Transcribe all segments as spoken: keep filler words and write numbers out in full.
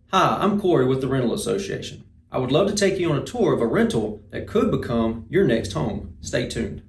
Hi, I'm Corey with the Rental Association. I would love to take you on a tour of a rental that could become your next home. Stay tuned.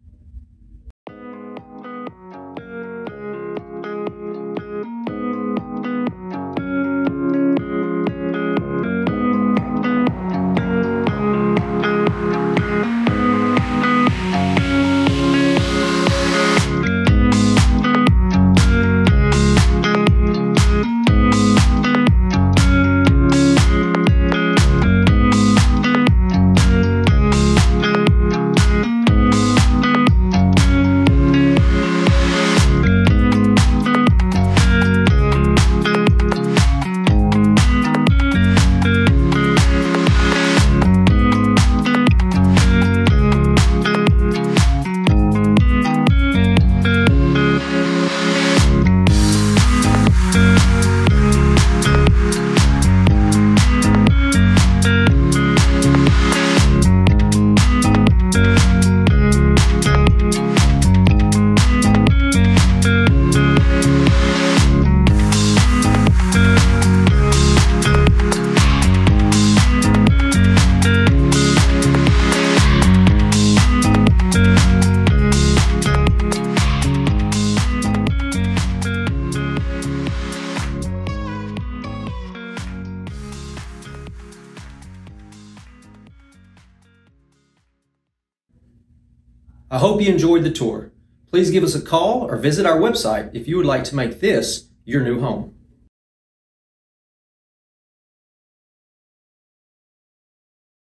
I hope you enjoyed the tour. Please give us a call or visit our website if you would like to make this your new home.